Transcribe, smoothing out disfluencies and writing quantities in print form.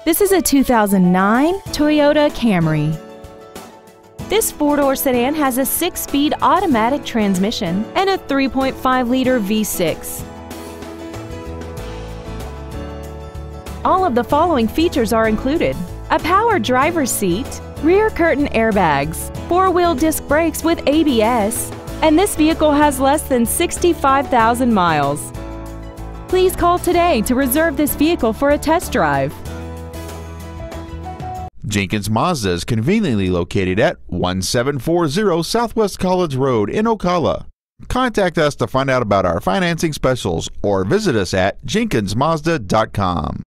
This is a 2009 Toyota Camry. This four-door sedan has a 6-speed automatic transmission and a 3.5-liter V6. All of the following features are included: a power driver's seat, rear curtain airbags, 4-wheel disc brakes with ABS, and this vehicle has less than 65,000 miles. Please call today to reserve this vehicle for a test drive. Jenkins Mazda is conveniently located at 1740 Southwest College Road in Ocala. Contact us to find out about our financing specials or visit us at jenkinsmazda.com.